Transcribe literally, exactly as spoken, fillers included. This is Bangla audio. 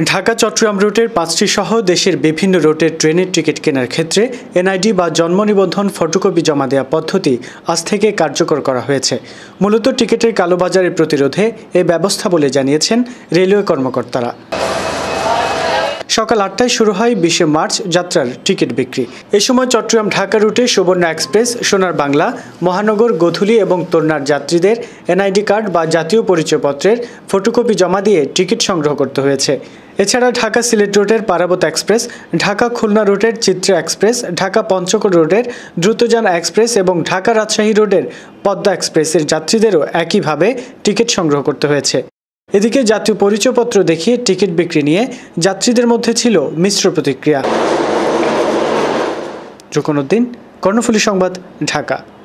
ঢাকা চট্টগ্রাম রুটের পাঁচটি সহ দেশের বিভিন্ন রুটের ট্রেনের টিকিট কেনার ক্ষেত্রে এনআইডি বা জন্ম নিবন্ধন ফটোকপি জমা দেওয়া পদ্ধতি আজ থেকে কার্যকর করা হয়েছে। মূলত টিকিটের কালোবাজারের প্রতিরোধে এ ব্যবস্থা বলে জানিয়েছেন রেলওয়ে কর্মকর্তারা। সকাল আটটায় শুরু হয় বিশে মার্চ যাত্রার টিকিট বিক্রি। এ সময় চট্টগ্রাম ঢাকা রুটে সুবর্ণ এক্সপ্রেস, সোনার বাংলা, মহানগর, গোধূলী এবং তরুণার যাত্রীদের এনআইডি কার্ড বা জাতীয় পরিচয়পত্রের ফটোকপি জমা দিয়ে টিকিট সংগ্রহ করতে হয়েছে। এছাড়া ঢাকা সিলেট রুটের পারাবত এক্সপ্রেস, ঢাকা খুলনা রুটের চিত্রা এক্সপ্রেস, ঢাকা পঞ্চগড় রুটের দ্রুতযান এক্সপ্রেস এবং ঢাকা রাজশাহী রুটের পদ্মা এক্সপ্রেসের যাত্রীদেরও একইভাবে টিকিট সংগ্রহ করতে হয়েছে। এদিকে জাতীয় পরিচয়পত্র দেখিয়ে টিকিট বিক্রি নিয়ে যাত্রীদের মধ্যে ছিল মিশ্র প্রতিক্রিয়া। জুকন উদ্দিন, কর্ণফুলী সংবাদ, ঢাকা।